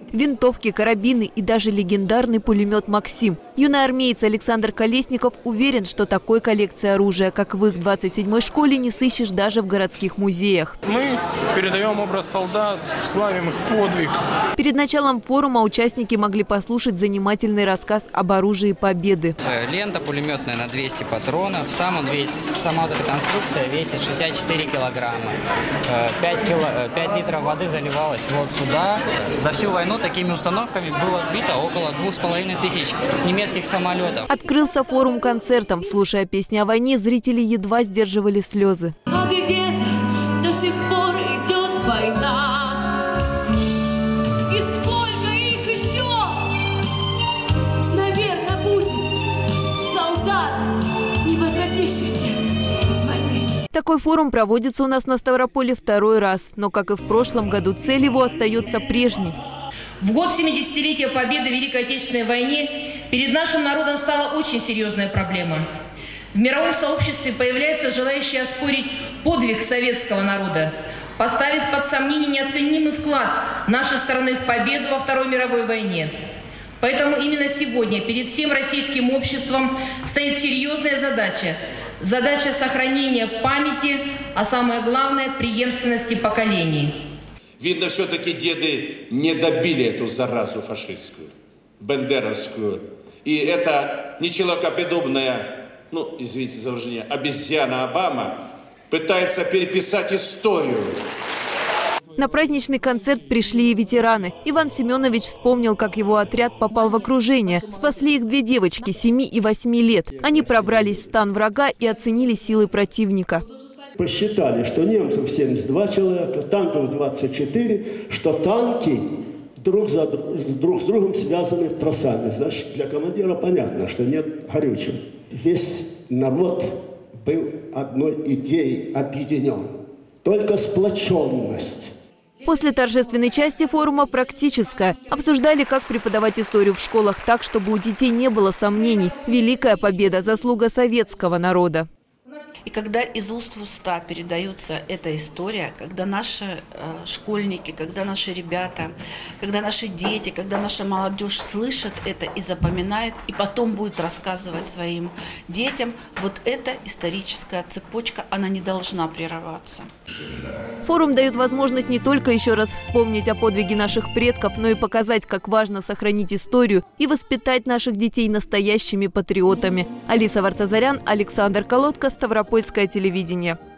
Винтовки, карабины и даже легендарный пулемет «Максим». Юный армеец Александр Колесников уверен, что такой коллекции оружия, как в их 27-й школе, не сыщешь даже в городских музеях. Мы передаем образ солдат, славим их подвиг. Перед началом форума участники могли послушать занимательный рассказ об оружии Победы. Лента пулеметная на 200 патронов. Сама вот эта конструкция весит 64 килограмма. 5 литров воды заливалось вот сюда. За всю войну такими установками было сбито около 2500 немецких самолетов. Открылся форум концертом. Слушая песни о войне, зрители едва сдерживали слезы. А где-то до сих пор идет война. И сколько их еще, наверное, будет солдат, не возвратившихся из войны. Такой форум проводится у нас на Ставрополе второй раз. Но, как и в прошлом году, цель его остается прежней. В год 70-летия Победы в Великой Отечественной войне перед нашим народом стала очень серьезная проблема. В мировом сообществе появляются желающие оспорить подвиг советского народа, поставить под сомнение неоценимый вклад нашей страны в победу во Второй мировой войне. Поэтому именно сегодня перед всем российским обществом стоит серьезная задача. Задача сохранения памяти, а самое главное – преемственности поколений. Видно, все-таки деды не добили эту заразу фашистскую, бендеровскую. И это нечеловекоподобная, извините за выражение, обезьяна Обама пытается переписать историю. На праздничный концерт пришли и ветераны. Иван Семенович вспомнил, как его отряд попал в окружение. Спасли их две девочки 7 и 8 лет. Они пробрались в стан врага и оценили силы противника. Посчитали, что немцев 72 человека, танков 24, что танки друг с другом связаны тросами. Значит, для командира понятно, что нет горючего. Весь народ был одной идеей объединен. Только сплоченность. После торжественной части форума практическая. Обсуждали, как преподавать историю в школах так, чтобы у детей не было сомнений. Великая победа – заслуга советского народа. И когда из уст в уста передается эта история, когда наши школьники, когда наши ребята, когда наши дети, когда наша молодежь слышит это и запоминает, и потом будет рассказывать своим детям, вот эта историческая цепочка, она не должна прерываться. Форум дает возможность не только еще раз вспомнить о подвиге наших предков, но и показать, как важно сохранить историю и воспитать наших детей настоящими патриотами. Алиса Вартазарян, Александр Колодко, Ставропольское телевидение.